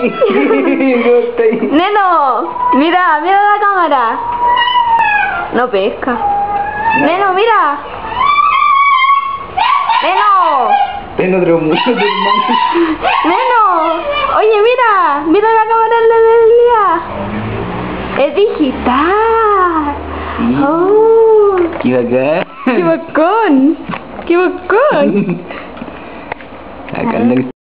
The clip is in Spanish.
Neno, mira, mira la cámara. No pesca. Neno, mira. Neno. En otro mundo, hermano. Neno. Oye, mira. Mira la cámara del día. Es digital. Sí. Oh. Qué bacán. ¡Qué bacán! ¡Qué bacán! Acá anda